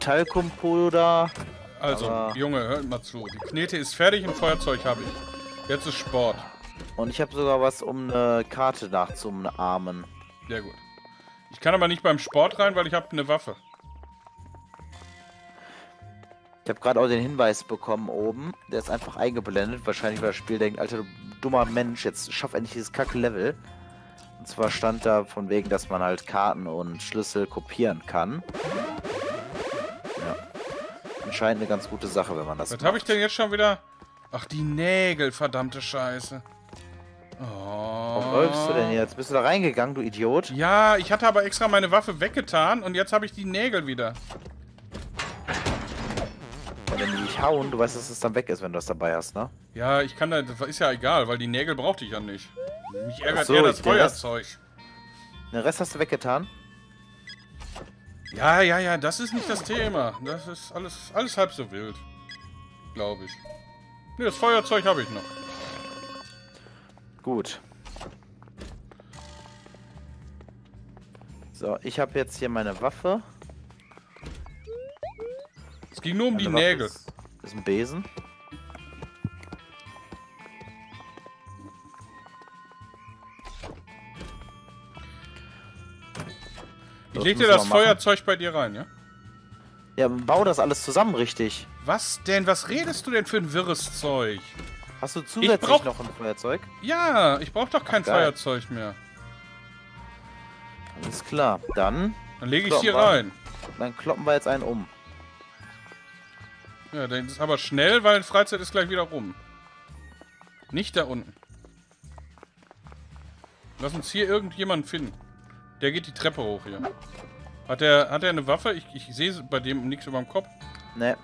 Talkumpuder. Also, Junge, hört mal zu. Die Knete ist fertig, ein Feuerzeug habe ich. Jetzt ist Sport. Und ich habe sogar was, um eine Karte nachzuahmen. Sehr gut. Ich kann aber nicht beim Sport rein, weil ich habe eine Waffe. Ich habe gerade auch den Hinweis bekommen oben. Der ist einfach eingeblendet. Wahrscheinlich, weil das Spiel denkt, alter, du dummer Mensch, jetzt schaff endlich dieses Kacke-Level. Und zwar stand da von wegen, dass man halt Karten und Schlüssel kopieren kann. Ja. Anscheinend eine ganz gute Sache, wenn man das Was macht. habe ich denn jetzt schon wieder? Ach, die Nägel, verdammte Scheiße. Oh. Warum läufst du denn jetzt? Bist du da reingegangen, du Idiot? Ja, ich hatte aber extra meine Waffe weggetan und jetzt habe ich die Nägel wieder. Ja, wenn die dich hauen, du weißt, dass es dann weg ist, wenn du das dabei hast, ne? Ja, ich kann da, das ist ja egal, weil die Nägel brauchte ich ja nicht. Mich ärgert so, eher das den Rest- Feuerzeug. Den Rest hast du weggetan? Ja, das ist nicht das Thema. Das ist alles halb so wild. Glaube ich. Ne, das Feuerzeug habe ich noch. Gut. So, ich habe jetzt hier meine Waffe. Es ging nur um die Meine Waffe Nägel. Ist ein Besen. Ich leg dir das Feuerzeug bei dir rein, ja? Ja, bau das alles zusammen richtig. Was denn? Was redest du denn für ein wirres Zeug? Hast du zusätzlich noch ein Feuerzeug? Ja, ich brauche doch kein Geil. Feuerzeug mehr. Alles klar, dann Dann lege ich hier rein. Dann kloppen wir jetzt einen um. Ja, das ist aber schnell, weil Freizeit ist gleich wieder rum. Nicht da unten. Lass uns hier irgendjemanden finden. Der geht die Treppe hoch hier. Hat er eine Waffe? Ich sehe bei dem nichts über dem Kopf. Ne.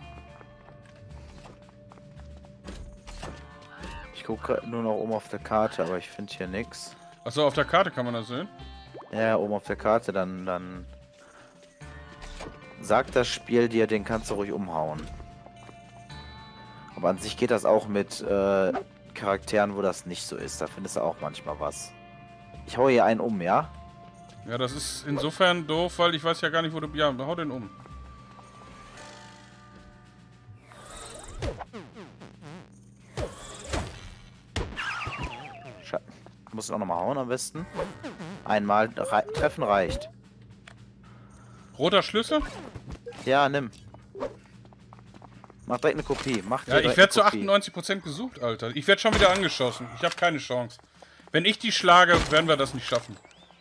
Ich gucke nur noch oben auf der Karte, aber ich finde hier nichts. Achso, auf der Karte kann man das sehen. Ja, oben auf der Karte, dann sagt das Spiel dir, den kannst du ruhig umhauen. Aber an sich geht das auch mit Charakteren, wo das nicht so ist. Da findest du auch manchmal was. Ich hau hier einen um, ja? Ja, das ist insofern doof, weil ich weiß ja gar nicht, wo du... Ja, hau den um. Du musst ihn auch nochmal hauen am besten. Einmal treffen reicht. Roter Schlüssel? Ja, nimm. Mach direkt eine Kopie. Ja, ich werde zu 98% gesucht, Alter. Ich werde schon wieder angeschossen. Ich habe keine Chance. Wenn ich die schlage, werden wir das nicht schaffen.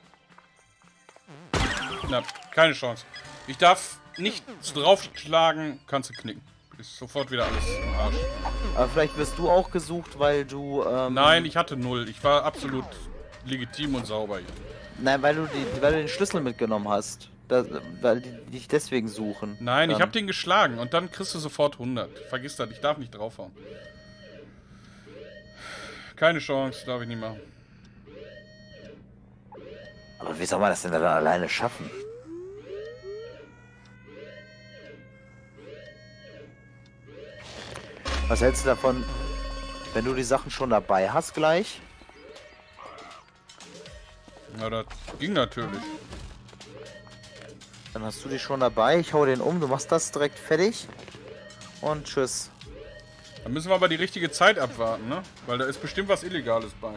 Na, keine Chance. Ich darf nicht draufschlagen, kannst du knicken. Ist sofort wieder alles im Arsch. Aber vielleicht wirst du auch gesucht, weil du... Nein, ich hatte 0. Ich war absolut legitim und sauber hier. Nein, weil du den Schlüssel mitgenommen hast. Weil die dich deswegen suchen. Nein, ich habe den geschlagen und dann kriegst du sofort 100. Vergiss das, ich darf nicht draufhauen. Keine Chance, darf ich nicht machen. Aber wie soll man das denn dann alleine schaffen? Was hältst du davon, wenn du die Sachen schon dabei hast gleich? Na, das ging natürlich. Dann hast du die schon dabei. Ich hau den um, du machst das direkt fertig. Und tschüss. Dann müssen wir aber die richtige Zeit abwarten, ne? Weil da ist bestimmt was Illegales bei.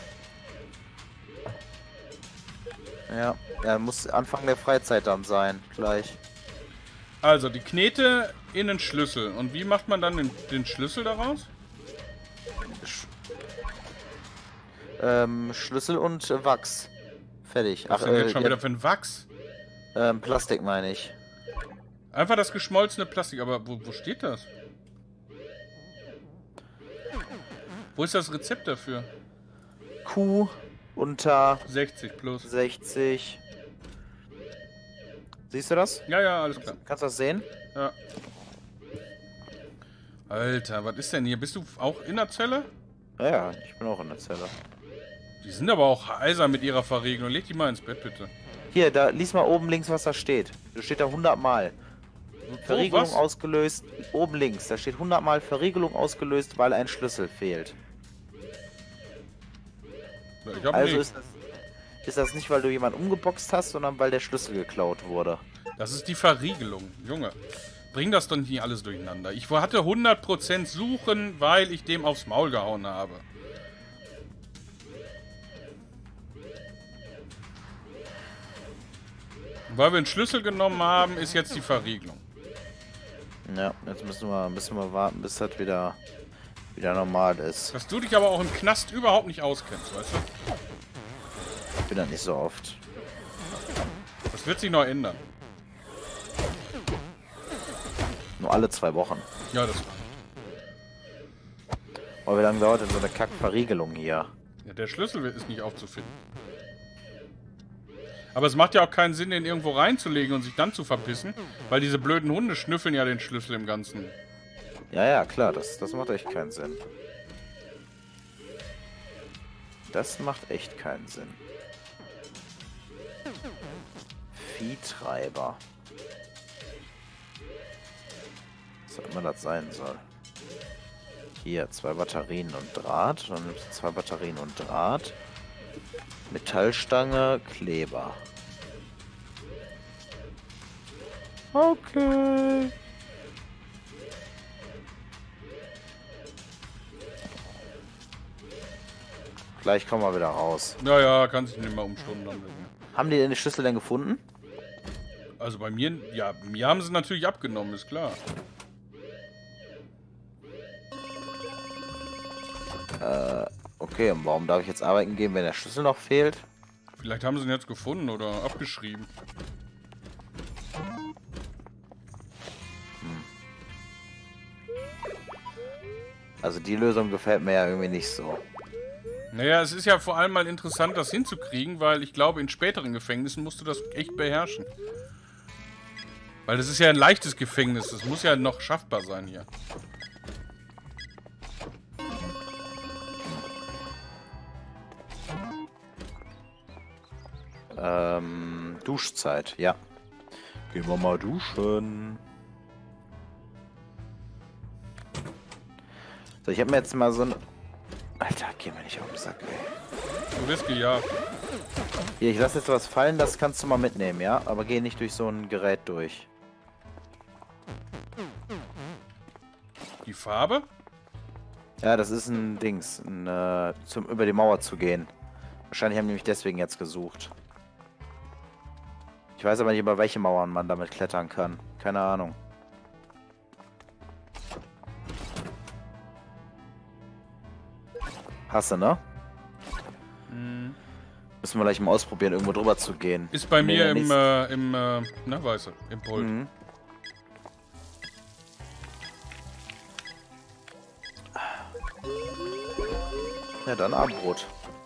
Ja, er muss Anfang der Freizeit dann sein, gleich. Also, die Knete in den Schlüssel. Und wie macht man dann den Schlüssel daraus? Schlüssel und Wachs. Fertig. Was denn jetzt schon wieder für ein Wachs? Plastik meine ich. Einfach das geschmolzene Plastik. Aber wo steht das? Wo ist das Rezept dafür? Q unter 60 plus. 60. Siehst du das? Ja, alles klar. Kannst du das sehen? Ja. Alter, was ist denn hier? Bist du auch in der Zelle? Ja, ich bin auch in der Zelle. Die sind aber auch eisern mit ihrer Verriegelung. Leg die mal ins Bett, bitte. Hier, da lies mal oben links, was da steht. Da steht da 100 Mal. Verriegelung was? ausgelöst. Oben links, da steht 100 Mal Verriegelung ausgelöst, weil ein Schlüssel fehlt. Ich hab Also nicht. ist das nicht, weil du jemanden umgeboxt hast, sondern weil der Schlüssel geklaut wurde. Das ist die Verriegelung. Junge, bring das doch nicht alles durcheinander. Ich hatte 100% suchen, weil ich dem aufs Maul gehauen habe. Weil wir einen Schlüssel genommen haben, ist jetzt die Verriegelung. Ja, jetzt müssen wir warten, bis das wieder normal ist. Dass du dich aber auch im Knast überhaupt nicht auskennst, weißt du? Ich bin da nicht so oft. Das wird sich noch ändern. Nur alle 2 Wochen. Ja, das war. Oh, wie lange dauert denn so eine Kackverriegelung hier? Ja, der Schlüssel ist nicht aufzufinden. Aber es macht ja auch keinen Sinn, den irgendwo reinzulegen und sich dann zu verpissen, weil diese blöden Hunde schnüffeln ja den Schlüssel im Ganzen. Ja, ja, klar, das macht echt keinen Sinn. Das macht echt keinen Sinn. Viehtreiber. Was auch immer das sein soll. Hier, 2 Batterien und Draht. Dann nimmst du 2 Batterien und Draht. Metallstange, Kleber. Okay. Gleich kommen wir wieder raus. Naja, kann sich nicht mehr um Stunden handeln. Haben die den Schlüssel denn gefunden? Also bei mir, ja, mir haben sie natürlich abgenommen, ist klar. Okay, und warum darf ich jetzt arbeiten gehen, wenn der Schlüssel noch fehlt? Vielleicht haben sie ihn jetzt gefunden oder abgeschrieben. Also die Lösung gefällt mir ja irgendwie nicht so. Naja, es ist ja vor allem mal interessant, das hinzukriegen, weil ich glaube, in späteren Gefängnissen musst du das echt beherrschen. Weil das ist ja ein leichtes Gefängnis, das muss ja noch schaffbar sein hier. Duschzeit, ja. Gehen wir mal duschen. So, ich habe mir jetzt mal so ein... Alter, geh mir nicht auf den Sack, ey. Du wirst gejagt. Hier, ich lasse jetzt was fallen, das kannst du mal mitnehmen, ja? Aber geh nicht durch so ein Gerät durch. Die Farbe? Ja, das ist ein Dings, zum über die Mauer zu gehen. Wahrscheinlich haben die mich deswegen jetzt gesucht. Ich weiß aber nicht, über welche Mauern man damit klettern kann. Keine Ahnung. Hast du, ne? Hm. Müssen wir gleich mal ausprobieren, irgendwo drüber zu gehen. Ist bei mir na, weiße, im Pult. Mhm. Ja, dann Abendbrot.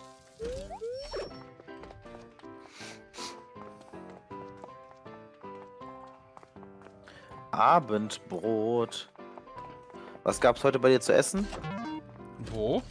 Abendbrot. Was gab's heute bei dir zu essen? Wo?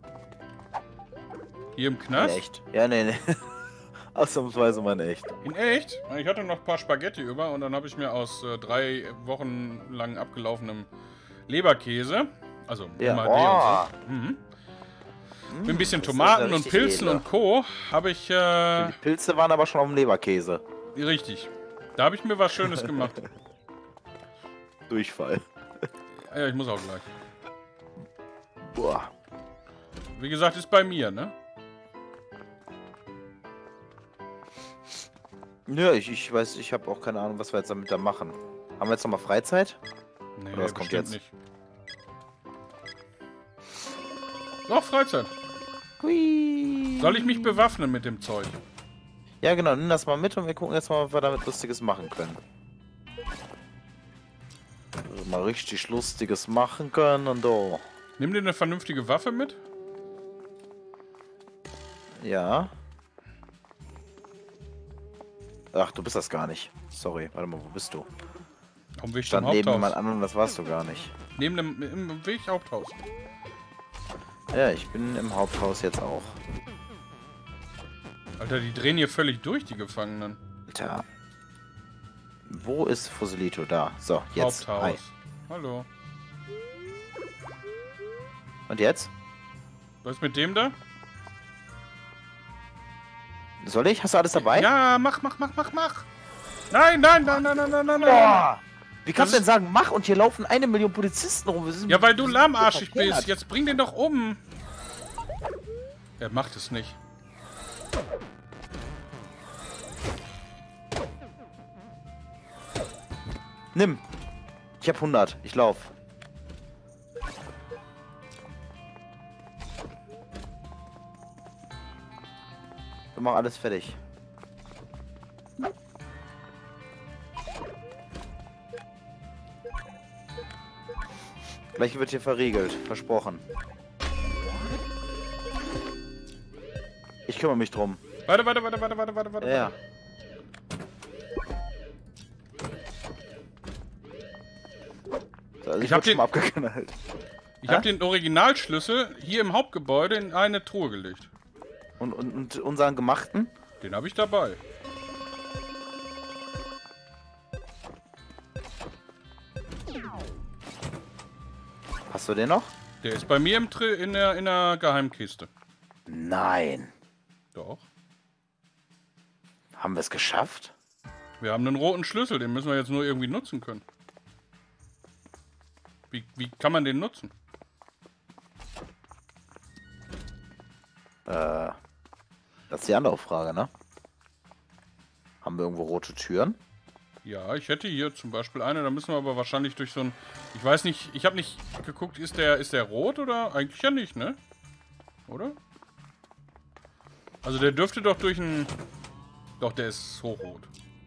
Hier im In Knast? echt. Ja, nee. Ausnahmsweise mal in echt. In echt? Ich hatte noch ein paar Spaghetti über und dann habe ich mir aus 3 Wochen lang abgelaufenem Leberkäse, also Ja. MAD Oh. und so, mit ein bisschen das ist Tomaten ja und richtig Pilzen edel. und Co. habe ich, Die Pilze waren aber schon auf dem Leberkäse. richtig, da habe ich mir was Schönes gemacht. Durchfall. Ja, ich muss auch gleich. Boah. Wie gesagt, ist bei mir, ne? Ja, ich weiß, ich habe auch keine Ahnung, was wir jetzt damit da machen. Haben wir jetzt nochmal Freizeit? Nee, Oder was kommt bestimmt jetzt? nicht. Doch, Freizeit. Hui. Soll ich mich bewaffnen mit dem Zeug? Ja, genau, nimm das mal mit und wir gucken jetzt mal, was wir damit Lustiges machen können. Also mal richtig Lustiges machen können und oh. Nimm dir eine vernünftige Waffe mit. Ja. Ach, du bist das gar nicht. Sorry, warte mal, wo bist du? Auf dem Weg zum Stand neben Haupthaus. jemand anderem, das warst du gar nicht. Neben dem im Weg Haupthaus. Ja, ich bin im Haupthaus jetzt auch. Alter, die drehen hier völlig durch, die Gefangenen. Alter. Wo ist Fusilito? Da. So, jetzt. Haupthaus. Hi. Hallo. Und jetzt? Was ist mit dem da? Soll ich? Hast du alles dabei? Ja, mach. Nein, nein, nein, nein, nein, nein, nein, nein. Boah! Wie kannst du denn sagen, mach und hier laufen 1 Million Polizisten rum? Ja, weil du lahmarschig bist. Jetzt bring den doch um. Er macht es nicht. Nimm. Ich hab 100. Ich lauf. Wir machen alles fertig. Gleich wird hier verriegelt. Versprochen. Ich kümmere mich drum. Warte, warte, warte, warte, warte, warte, warte. Ja. So, also Ich hab wurde schon den- mal abgeknallt. Ich habe den Originalschlüssel hier im Hauptgebäude in eine Truhe gelegt. Und unseren gemachten? Den habe ich dabei. Hast du den noch? Der ist bei mir in der Geheimkiste. Nein. Doch. Haben wir es geschafft? Wir haben einen roten Schlüssel, den müssen wir jetzt nur irgendwie nutzen können. Wie kann man den nutzen? Das ist die andere Frage, ne? Haben wir irgendwo rote Türen? Ja, ich hätte hier zum Beispiel eine, da müssen wir aber wahrscheinlich durch so ein... Ich weiß nicht, ich habe nicht geguckt, ist der rot oder? Eigentlich ja nicht, ne? Oder? Also der dürfte doch durch ein... Doch, der ist hochrot.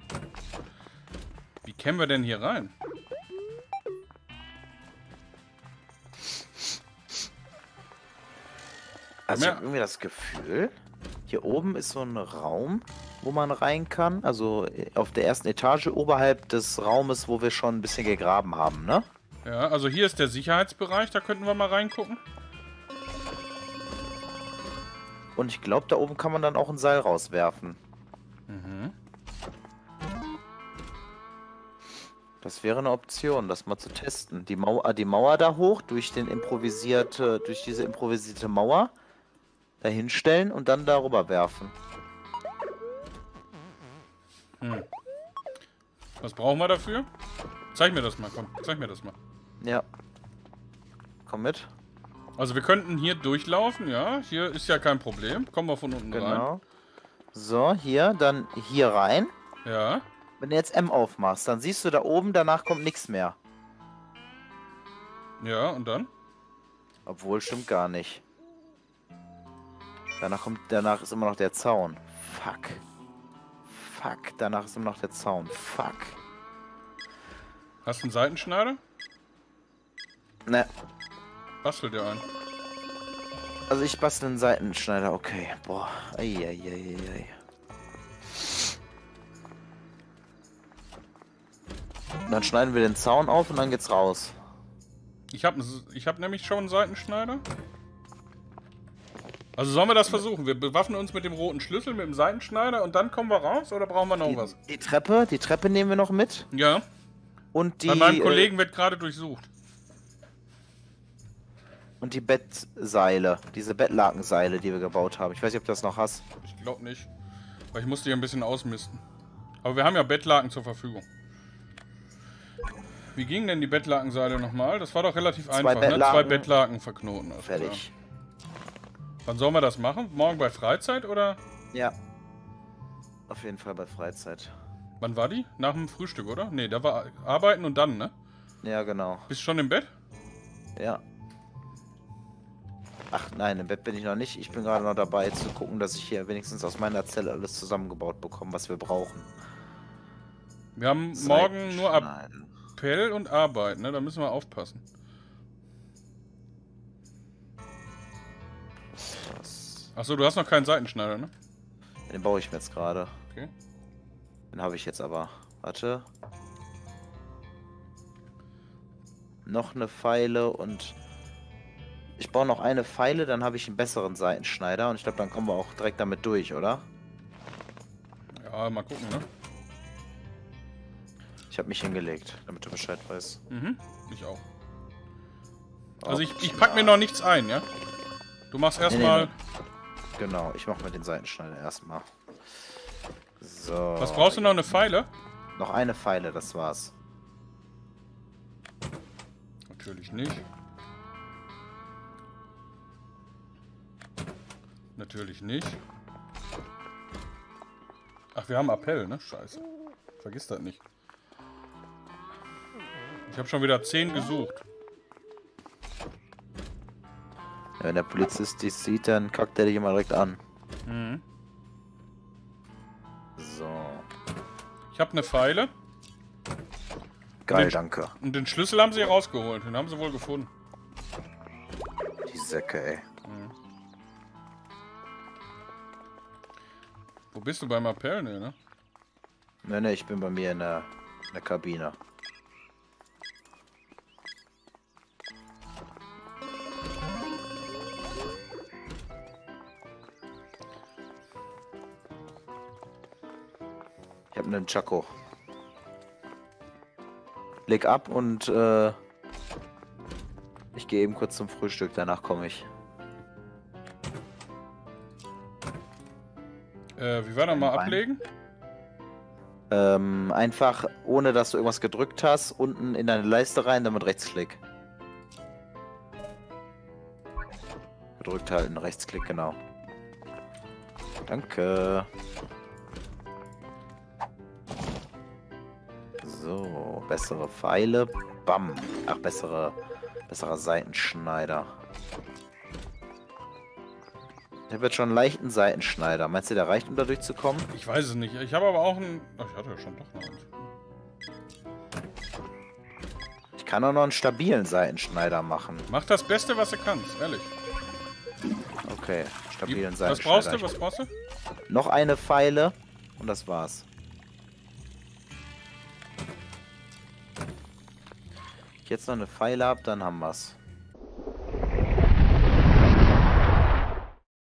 Wie kämen wir denn hier rein? Also ich Ja. habe irgendwie das Gefühl, hier oben ist so ein Raum, wo man rein kann. Also auf der ersten Etage oberhalb des Raumes, wo wir schon ein bisschen gegraben haben, ne? Ja, also hier ist der Sicherheitsbereich, da könnten wir mal reingucken. Und ich glaube, da oben kann man dann auch ein Seil rauswerfen. Mhm. Das wäre eine Option, das mal zu testen. Die Mauer da hoch durch diese improvisierte Mauer dahinstellen und dann darüber werfen. Was brauchen wir dafür? Zeig mir das mal, komm, zeig mir das mal. Ja. Komm mit. Also wir könnten hier durchlaufen, ja. Hier ist ja kein Problem. Kommen wir von unten rein. Genau. So, hier, dann hier rein. Ja. Wenn du jetzt M aufmachst, dann siehst du da oben, danach kommt nichts mehr. Ja, und dann? Obwohl, stimmt gar nicht. Danach ist immer noch der Zaun. Fuck. Fuck, danach ist immer noch der Zaun. Fuck. Hast du einen Seitenschneider? Ne, Bastel dir einen. also ich bastel einen Seitenschneider, okay. Boah, eieieiei. Dann schneiden wir den Zaun auf und dann geht's raus. Ich hab nämlich schon einen Seitenschneider. Also sollen wir das versuchen? Wir bewaffnen uns mit dem roten Schlüssel, mit dem Seitenschneider und dann kommen wir raus oder brauchen wir noch was? Die Treppe nehmen wir noch mit. Ja, Und bei meinem Kollegen wird gerade durchsucht. Und die Bettseile, diese Bettlakenseile, die wir gebaut haben. Ich weiß nicht, ob du das noch hast. Ich glaube nicht. Weil ich musste hier ein bisschen ausmisten. Aber wir haben ja Bettlaken zur Verfügung. Wie ging denn die Bettlakenseile nochmal? Das war doch relativ einfach, ne? Bettlaken. 2 Bettlaken verknoten. Also, Fertig. ja. Wann sollen wir das machen? Morgen bei Freizeit oder? Ja. Auf jeden Fall bei Freizeit. Wann war die? Nach dem Frühstück, oder? Ne, da war Arbeiten und dann, ne? Ja, genau. Bist du schon im Bett? Ja. Ach nein, im Bett bin ich noch nicht. Ich bin gerade noch dabei zu gucken, dass ich hier wenigstens aus meiner Zelle alles zusammengebaut bekomme, was wir brauchen. Wir haben morgen nur Seitenschneiden. Appell und Arbeit, ne? Da müssen wir aufpassen. Achso, du hast noch keinen Seitenschneider, ne? Den baue ich mir jetzt gerade. Okay. Den habe ich jetzt aber. Warte. Noch eine Pfeile und... Ich baue noch eine Pfeile, dann habe ich einen besseren Seitenschneider und ich glaube, dann kommen wir auch direkt damit durch, oder? Ja, mal gucken, ne? Ich habe mich hingelegt, damit du Bescheid weißt. Mhm, ich auch. Also ich pack mir noch nichts ein, ja? Du machst erstmal... Nee. Genau, ich mache mir den Seitenschneider erstmal. So. Was brauchst du noch? Eine Pfeile? Noch eine Pfeile, das war's. Natürlich nicht. Natürlich nicht. Ach, wir haben Appell, ne? Scheiße. Vergiss das nicht. Ich habe schon wieder 10 gesucht. Ja, wenn der Polizist dich sieht, dann kackt er dich immer direkt an. Mhm. So. Ich habe eine Pfeile. Geil, danke. Und den Schlüssel haben sie rausgeholt. Den haben sie wohl gefunden. Die Säcke, ey. Mhm. Wo bist du beim Appell? Nee, ne? Ne, ich bin bei mir in der Kabine. Ich habe einen Chaco. Leg ab und ich gehe eben kurz zum Frühstück, danach komme ich. Wie war das mal ablegen? Einfach, ohne dass du irgendwas gedrückt hast, unten in deine Leiste rein, dann mit Rechtsklick. Gedrückt halten, Rechtsklick, genau. Danke. So, bessere Pfeile. Bam. Ach, besserer Seitenschneider. Ich habe jetzt schon einen leichten Seitenschneider. Meinst du, der reicht, um da durchzukommen? Ich weiß es nicht. Ich habe aber auch einen... Ach, ich hatte ja schon doch noch einen. Ich kann auch noch einen stabilen Seitenschneider machen. Mach das Beste, was du kannst, ehrlich. Okay, stabilen Was Seitenschneider. brauchst du? Was brauchst du? Noch eine Pfeile und das war's. Ich jetzt noch eine Pfeile habe, dann haben wir's.